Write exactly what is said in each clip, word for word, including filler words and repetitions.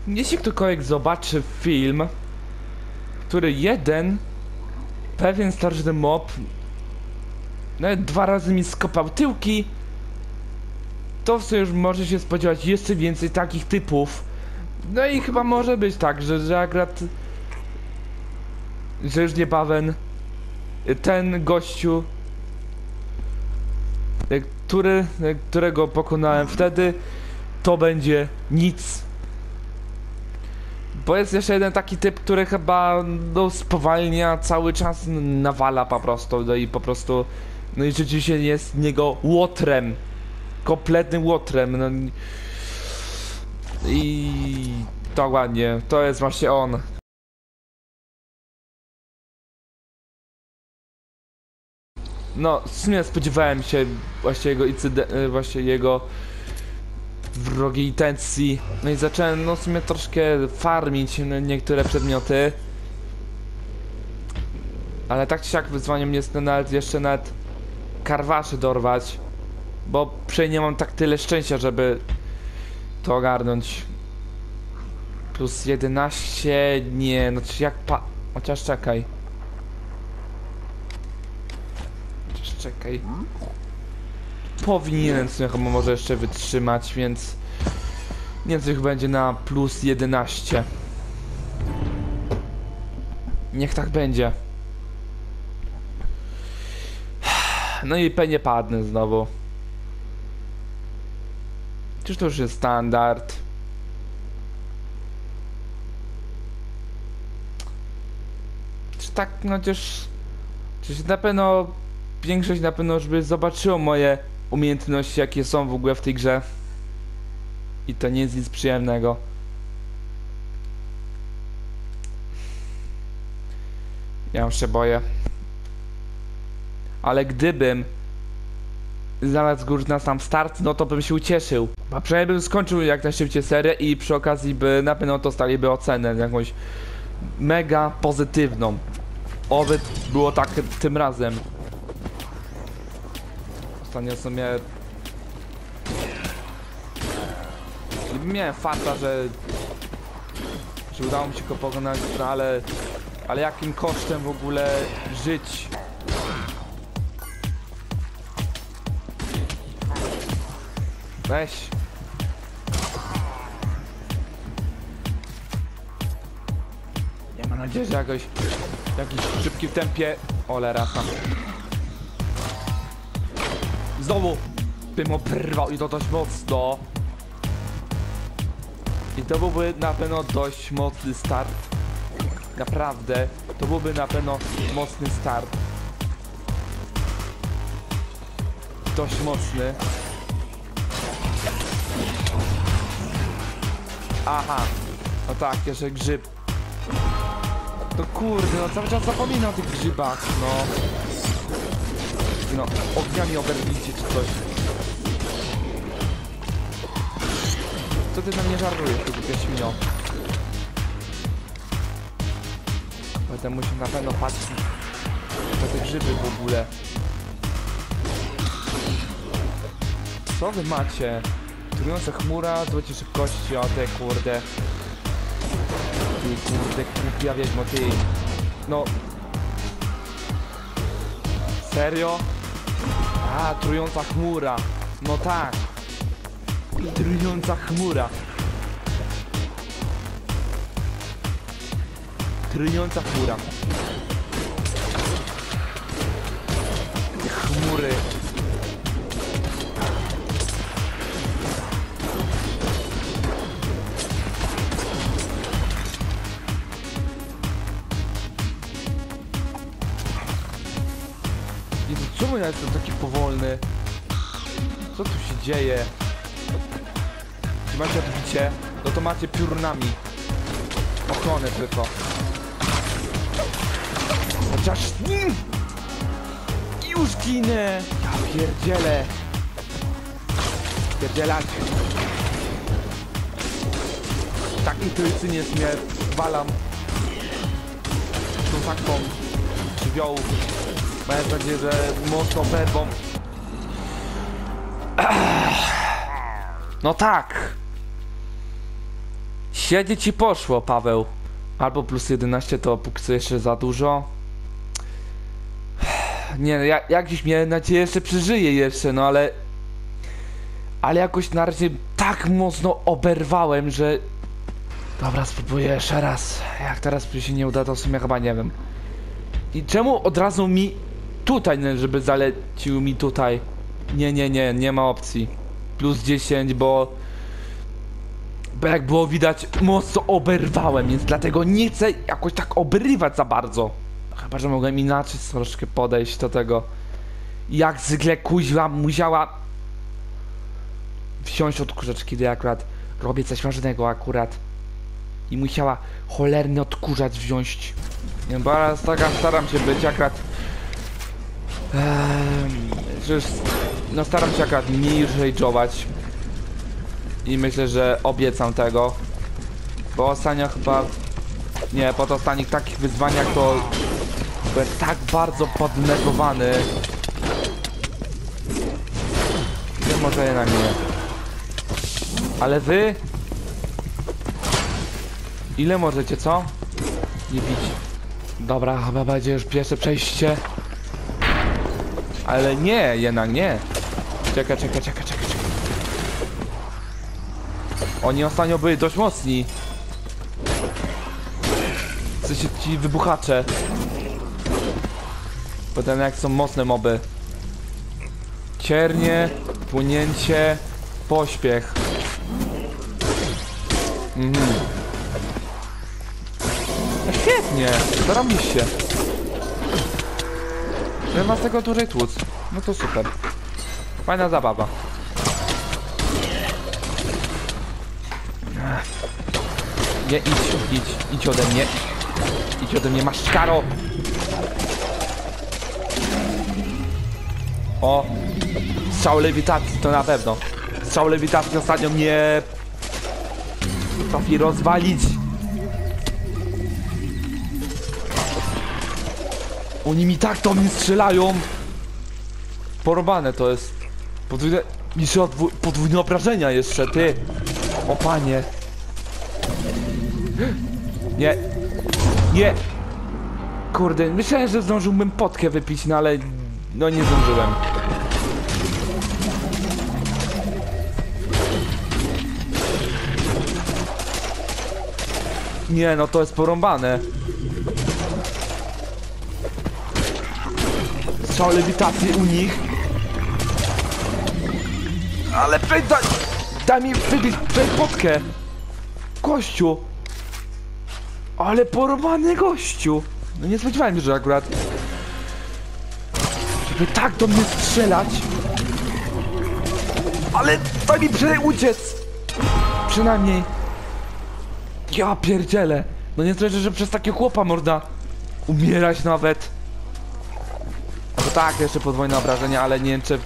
Jeśli ktokolwiek zobaczy film, który jeden pewien starszy mob nawet dwa razy mi skopał tyłki, to w sumie już może się spodziewać jeszcze więcej takich typów. No i chyba może być tak, że, że akurat że już niebawem ten gościu, który, którego pokonałem wtedy, to będzie nic. Bo jest jeszcze jeden taki typ, który chyba no, spowalnia, cały czas nawala po prostu, no i po prostu, no i rzeczywiście jest z niego łotrem, kompletnym łotrem, no i dokładnie, to jest właśnie on. No, w sumie spodziewałem się właśnie jego incydent, właśnie jego wrogiej intencji. No i zacząłem, no w sumie troszkę farmić niektóre przedmioty. Ale tak czy siak wyzwaniem jest nawet jeszcze nawet karwaszy dorwać. Bo przynajmniej nie mam tak tyle szczęścia, żeby to ogarnąć. Plus jedenaście, nie, no czy jak pa... Chociaż czekaj. Chociaż czekaj. Powinienem sobie chyba może jeszcze wytrzymać, więc niech będzie na plus jedenaście. Niech tak będzie. No i pewnie padnę znowu. Czyż to już jest standard? Czy tak, no chociaż... Czy się na pewno... Większość na pewno już by zobaczyło moje umiejętności, jakie są w ogóle w tej grze. I to nie jest nic przyjemnego. Ja już się boję. Ale gdybym znalazł gór na sam start, no to bym się ucieszył. A przynajmniej bym skończył jak najszybciej serię i przy okazji by na pewno dostaliby ocenę jakąś mega pozytywną. Oby było tak tym razem. Ostatnio w sumie miałem farta, że że udało mi się go pokonać, no ale ale jakim kosztem w ogóle żyć? Weź. Ja mam nadzieję, że jakoś w jakimś szybkim tempie. Ole rasa. Znowu bym oberwał i to dość mocno. I to byłby na pewno dość mocny start. Naprawdę, to byłby na pewno mocny start. Dość mocny. Aha, no tak, jeszcze grzyb. No kurde, no cały czas zapominam o tych grzybach, no. No, ogniami oberwijcie czy coś. Co ty na mnie żartujesz, ty głupia świnio? Będę musiał na pewno patrzeć na te grzyby w ogóle. Co wy macie? Trująca chmura, złocie szybkości, o te kurde. Ty kurde, głupia wiedźmo, ty. No. Serio? A, trująca chmura. No tak. Trująca chmura. Trująca chmura. Chmury. Jezu, czemu ja jestem taki powolny? Co tu się dzieje? Jeśli macie odbicie, no to macie piórnami ochronę tylko. Chociaż nim! Już ginę! Ja pierdzielę! Pierdzielać! Tak intuicyjnie mnie walam tą taką żywiołów. Mam nadzieję, że mocno oberwą. No tak! Siedzie ci poszło, Paweł. Albo plus jedenaście to póki co jeszcze za dużo. Nie no, ja, jakiś miałem nadzieję, jeszcze przeżyję jeszcze, no ale... Ale jakoś na razie tak mocno oberwałem, że... Dobra, spróbuję jeszcze raz. Jak teraz się nie uda, to w sumie chyba nie wiem. I czemu od razu mi... Tutaj, żeby zalecił mi tutaj. Nie, nie, nie, nie ma opcji. Plus dziesięć, bo... Bo jak było widać, mocno oberwałem, więc dlatego nie chcę jakoś tak obrywać za bardzo. Chyba, że mogłem inaczej troszkę podejść do tego. Jak zwykle kuźwa musiała wziąć odkurzacz, kiedy akurat robię coś ważnego akurat. I musiała cholerny odkurzacz wziąć. Nie, bo teraz taka staram się być akurat... Eee, że no staram się akurat mniej rage'ować. I myślę, że obiecam tego. Bo ostatnio chyba... Nie, po to ostatnich takich wyzwaniach to... Byłem tak bardzo poddenerwowany. Nie może na mnie. Ale wy... Ile możecie, co? Nie bić. Dobra, chyba będzie już pierwsze przejście. Ale nie, jednak nie. Czekaj, czekaj, czekaj, czekaj, czekaj. Oni ostatnio byli dość mocni. W sensie ci wybuchacze. Potem jak są mocne moby. Ciernie, płynięcie, pośpiech. Mhm. No świetnie, zarobiście. Nie ma z tego dłużej tłuc. No to super. Fajna zabawa. Nie, idź, idź, idź ode mnie. Idź ode mnie, masz karo. O, strzał lewitacji, to na pewno. Strzał lewitacji ostatnio mnie potrafi rozwalić. Oni mi tak do mnie strzelają. Porobane to jest. Podwójne... Jeszcze podwójne obrażenia jeszcze, ty. O panie. Nie. Nie. Kurde, myślałem, że zdążyłbym potkę wypić, no ale... No nie zdążyłem. Nie, no to jest porąbane. Strzał lewitacji u nich. Ale daj, daj mi wybić potkę. Gościu. Ale porąbany gościu. No nie spodziewałem się, że akurat... Żeby tak do mnie strzelać. Ale daj mi przynajmniej uciec. Przynajmniej. Ja pierdzielę. No nie słyszę, że przez takie chłopa można umierać nawet. No to tak, jeszcze podwójne obrażenia, ale nie wiem czy...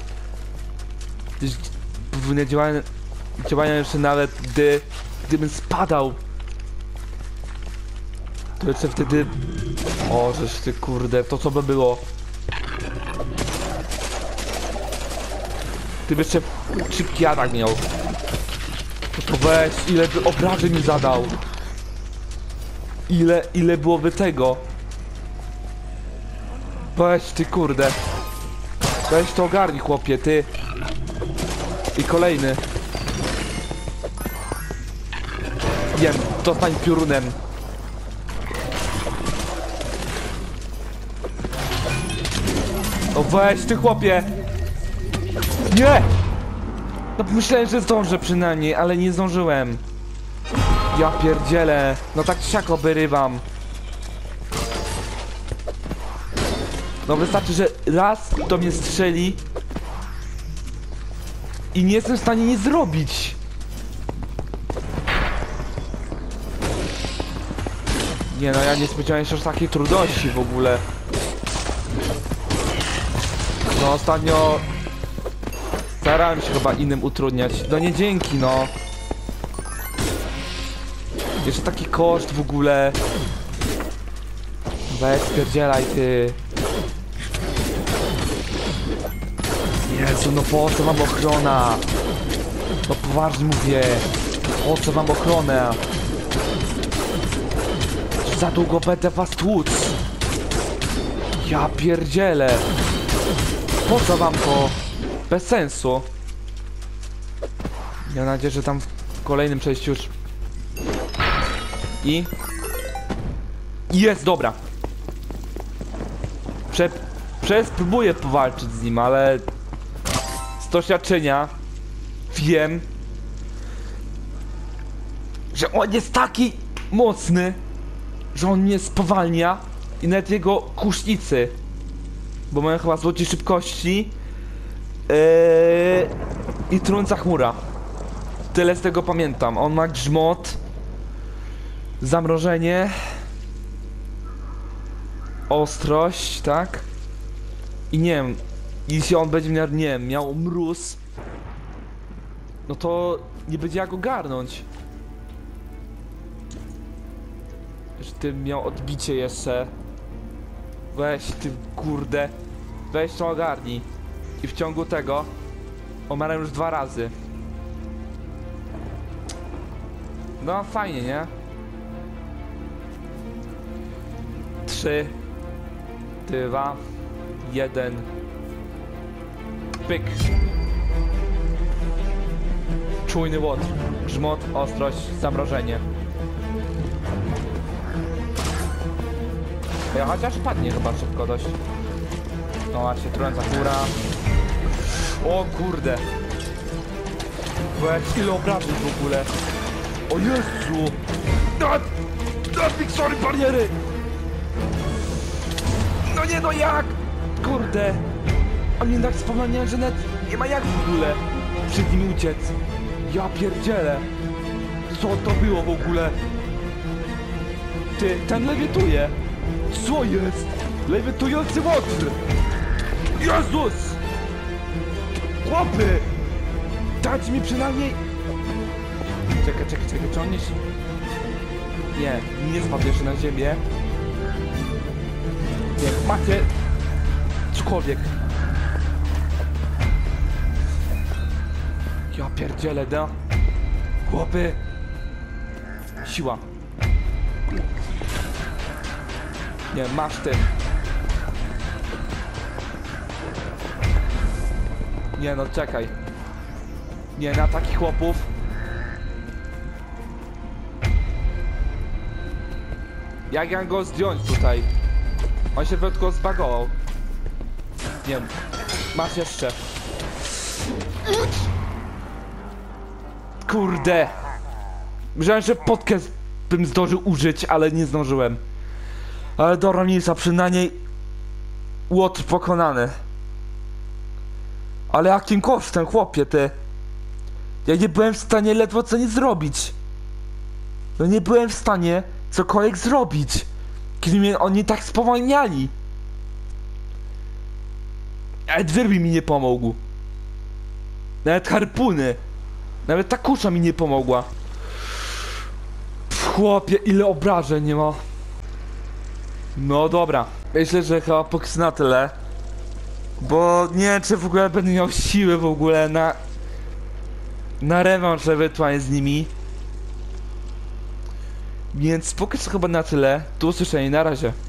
Podwójne działania... Działania jeszcze nawet gdy... Gdybym spadał. To jeszcze wtedy... O, żeż ty kurde, to co by było? Gdyby jeszcze szybki atak miał. No to weź, ile by obrażeń mi zadał. Ile, ile byłoby tego? Weź ty kurde. Weź to ogarnij chłopie, ty. I kolejny. Wiem, dostań piorunem. No weź ty chłopie. Nie! No myślałem, że zdążę przynajmniej, ale nie zdążyłem. Ja pierdzielę. No tak siak obyrywam. No wystarczy, że raz do mnie strzeli i nie jestem w stanie nic zrobić. Nie no, ja nie spodziewałem się aż takiej trudności w ogóle. No ostatnio starałem się chyba innym utrudniać. No nie dzięki, no. Jeszcze taki koszt w ogóle. Weź spierdzielaj ty. Jezu, no po co wam ochrona? No poważnie mówię. Po co wam ochrona? Za długo będę was tłuc. Ja pierdzielę. Po co wam to? Bez sensu. Mam nadzieję, że tam w kolejnym przejściu już... I... Jest, dobra. Prze... Prze... Spróbuję powalczyć z nim, ale... Z doświadczenia... Wiem... Że on jest taki mocny, że on mnie spowalnia i nawet jego kusznicy, bo mają chyba złocie szybkości yy, i trąca chmura. Tyle z tego pamiętam. On ma grzmot, zamrożenie, ostrość, tak? I nie wiem, jeśli on będzie miał, nie wiem, miał mróz, no to nie będzie jak ogarnąć. Że ty miał odbicie jeszcze. Weź ty kurde. Weź to ogarnij. I w ciągu tego umarłem już dwa razy. No fajnie, nie? Trzy, dwa, jeden. Pyk. Czujny łotr. Grzmot, ostrość, zamrożenie. Ja chociaż padnie chyba szybko dość. No właśnie, trąca chmura. O kurde. Weź, ile obrażeń w ogóle. O Jezu. Sorry, bariery. No nie, no jak? Kurde. A mnie tak wspomniałem, że net nie ma jak w ogóle przed nim uciec. Ja pierdzielę. Co to było w ogóle? Ty, ten lewituje. Co jest? Lewitujący łotr! Jezus! Chłopy! Dajcie mi przynajmniej... Czekaj, czekaj, czekaj, czy on nie... Nie, nie spadł jeszcze na ziemię. Nie, macie... Cokolwiek. Ja pierdzielę, da. Chłopy! Siła. Nie, masz ty. Nie no, czekaj. Nie, na takich chłopów. Jak ja go zdjąć tutaj? On się tylko zbagował. Nie wiem. Masz jeszcze. Kurde. Myślałem, że podcast bym zdążył użyć, ale nie zdążyłem. Ale do rolnica przynajmniej łotr pokonany. Ale jakim kosztem, chłopie, ty? Ja nie byłem w stanie ledwo co nie zrobić. No nie byłem w stanie cokolwiek zrobić, kiedy mnie oni tak spowalniali. Nawet wyrwi mi nie pomógł. Nawet harpuny. Nawet ta kusza mi nie pomogła. Pff, chłopie, ile obrażeń nie ma. No dobra, myślę, że chyba póki na tyle. Bo nie wiem, czy w ogóle będę miał siły w ogóle na... Na rewanż ewentualnie z nimi. Więc póki co chyba na tyle. Do usłyszenia, na razie.